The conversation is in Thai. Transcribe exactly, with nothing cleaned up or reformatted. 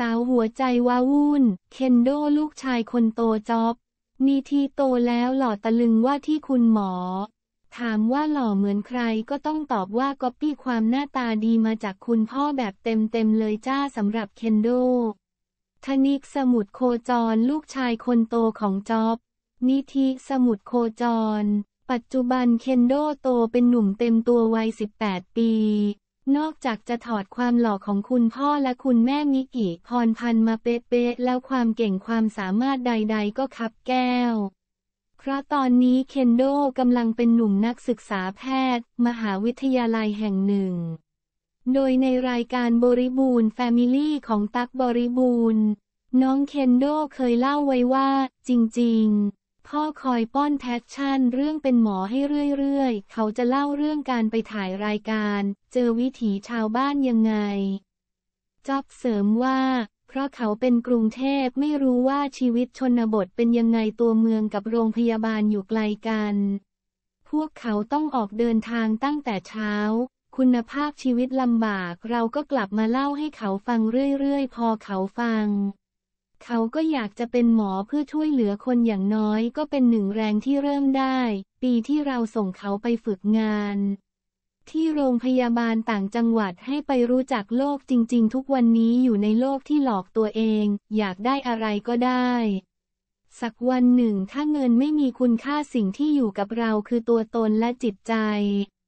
าวหัวใจว้าวุ่นเคนโดลูกชายคนโตจ๊อบมีทีโตแล้วหล่อตะลึงว่าที่คุณหมอถามว่าหล่อเหมือนใครก็ต้องตอบว่าก๊อปปี้ความหน้าตาดีมาจากคุณพ่อแบบเต็มๆเลยจ้าสำหรับเคนโดธนิกสมุทรโคจรลูกชายคนโตของจ๊อบนิธิสมุทรโคจรปัจจุบันเคนโดโตเป็นหนุ่มเต็มตัววัยสิบแปดปีนอกจากจะถอดความหล่อของคุณพ่อและคุณแม่มิกิพรพันธ์มาเป๊ะๆแล้วความเก่งความสามารถใดๆก็คับแก้วเพราะตอนนี้เคนโดกำลังเป็นหนุ่มนักศึกษาแพทย์มหาวิทยาลัยแห่งหนึ่งโดยในรายการบริบูรณ์แฟมิลี่ของตั๊กบริบูรณ์น้องเคนโดเคยเล่าไว้ว่าจริงๆพ่อคอยป้อนแพชชั่นเรื่องเป็นหมอให้เรื่อยๆเขาจะเล่าเรื่องการไปถ่ายรายการเจอวิถีชาวบ้านยังไงจ๊อบเสริมว่าเพราะเขาเป็นกรุงเทพไม่รู้ว่าชีวิตชนบทเป็นยังไงตัวเมืองกับโรงพยาบาลอยู่ไกลกันพวกเขาต้องออกเดินทางตั้งแต่เช้าคุณภาพชีวิตลำบากเราก็กลับมาเล่าให้เขาฟังเรื่อยๆพอเขาฟังเขาก็อยากจะเป็นหมอเพื่อช่วยเหลือคนอย่างน้อยก็เป็นหนึ่งแรงที่เริ่มได้ปีที่เราส่งเขาไปฝึกงานที่โรงพยาบาลต่างจังหวัดให้ไปรู้จักโลกจริงๆทุกวันนี้อยู่ในโลกที่หลอกตัวเองอยากได้อะไรก็ได้สักวันหนึ่งถ้าเงินไม่มีคุณค่าสิ่งที่อยู่กับเราคือตัวตนและจิตใจ